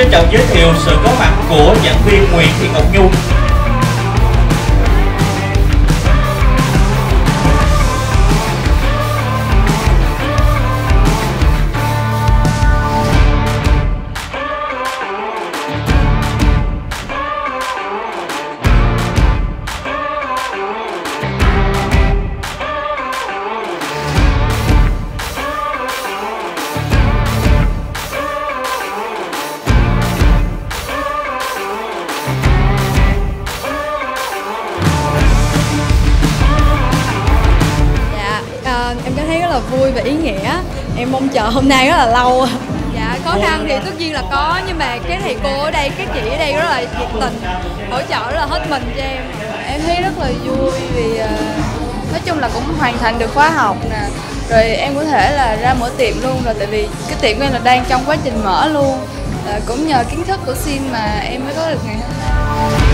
trân trọng giới thiệu sự có mặt của giảng viên Nguyễn Thị Ngọc Nhung. Em cảm thấy rất là vui và ý nghĩa. Em mong chờ hôm nay rất là lâu. Dạ, khó khăn thì tất nhiên là có, nhưng mà cái thầy cô ở đây, các chị ở đây rất là nhiệt tình, hỗ trợ rất là hết mình cho em. Em thấy rất là vui vì nói chung là cũng hoàn thành được khóa học nè. Rồi em có thể là ra mở tiệm luôn rồi, tại vì cái tiệm của em là đang trong quá trình mở luôn. Cũng nhờ kiến thức của Sim mà em mới có được ngày hôm nay.